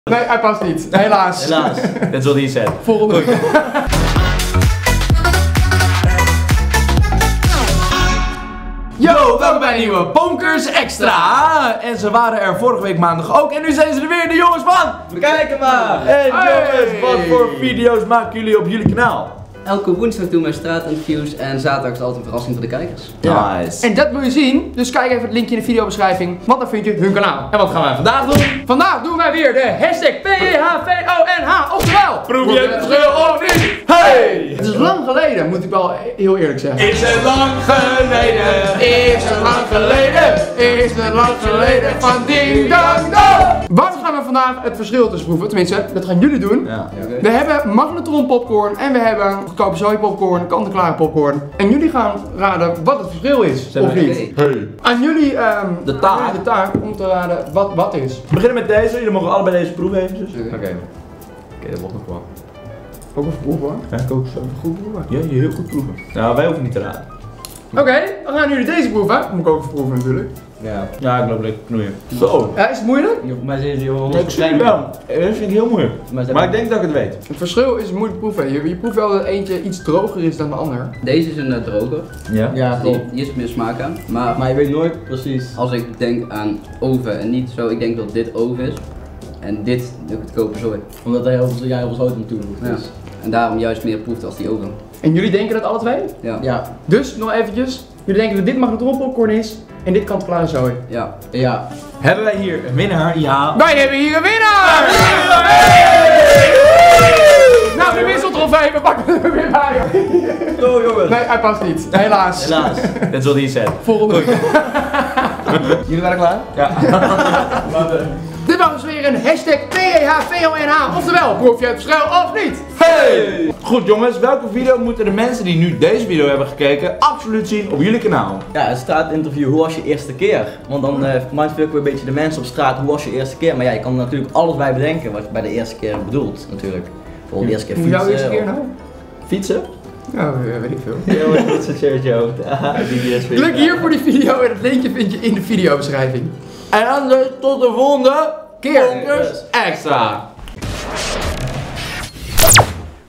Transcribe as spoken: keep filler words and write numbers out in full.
Nee, hij past niet. Helaas. Helaas. That's what he said. Volgende. Yo, welkom bij een nieuwe Bonkers Extra. En ze waren er vorige week maandag ook. En nu zijn ze er weer, de jongens van. We kijken maar. Hey, jongens, wat voor video's maken jullie op jullie kanaal? Elke woensdag doen wij straatinterviews en zaterdag is altijd een verrassing voor de kijkers. Ja. Nice. En dat wil je zien, dus kijk even het linkje in de videobeschrijving, want dan vind je hun kanaal. En wat gaan wij vandaag doen? Vandaag doen wij weer de hashtag P H V O N H, oftewel Proef je het verschil of niet? Hey! Het is lang geleden, moet ik wel heel eerlijk zeggen. Is het lang geleden? Is het lang geleden? Is het lang geleden van ding dang dong? Wat gaan we vandaag het verschil tussen proeven? Tenminste, dat gaan jullie doen. Ja. We hebben magnetron popcorn en we hebben goedkope soja popcorn, kant-en-klare popcorn. En jullie gaan raden wat het verschil is, Zijn of we- niet. Oké. Hey. Aan jullie ehm, De taak. aan jullie de taak om te raden wat wat is. We beginnen met deze. Jullie mogen allebei deze proeven eventjes. Oké. Oké. Oké, dat wordt nog wel. Ook even proeven hoor. Ja, ik ook zo. Goed proeven. Ja, je heel goed proeven. Nou, wij hoeven niet te raden. Oké, dan gaan jullie deze proeven. Moet ik ook even proeven natuurlijk. Ja. Ja, ik loop lekker knoeien. Zo. Ja, is het moeilijk? Voor mij zijn jullie wel Nee, ik zie het wel. Dat vind ik heel moeilijk. Maar Maar ik denk dat ik het weet. Het verschil is moeilijk proeven. Je, je proeft wel dat eentje iets droger is dan de ander. Deze is een uh, droger. Ja? Ja, Die, klopt. die is meer smaak aan. Maar, Maar je weet nooit precies. als ik denk aan oven en niet zo, ik denk dat dit oven is. En dit de goedkope zooi. Omdat hij heel veel, jij heel veel zout aan toevoegt. Ja. Dus. En daarom juist meer proeft als die oven. En jullie denken dat alle twee? Ja. Ja, Dus nog eventjes. Jullie denken dat dit magnetron popcorn is en dit kant-en-klare zooi. Ja. ja. Hebben wij hier een winnaar? Ja. Wij hebben hier een winnaar! Nou, de wisseltrofee, we pakken hem weer bij. Zo jongens. Nee, hij past niet. Helaas. Helaas. That's what he said. Volgende. Jullie waren klaar? Ja. Dit was dus weer een hashtag P H V O N H. Oftewel, proef je het verschil of niet? Hey! Goed jongens, welke video moeten de mensen die nu deze video hebben gekeken absoluut zien op jullie kanaal? Ja, een straatinterview, hoe was je eerste keer? Want dan uh, mindfucken we een beetje de mensen op straat, hoe was je eerste keer? Maar ja, je kan er natuurlijk alles bij bedenken wat je bij de eerste keer bedoelt natuurlijk. Bijvoorbeeld de eerste keer Hoe fietsen. jouw eerste keer of- nou? Fietsen? Ja, weet ik veel. Ja, wat is het shirtje hoofd? Klik hier voor die video en het linkje vind je in de videobeschrijving. En anders tot de volgende Keer. Bonkers Extra.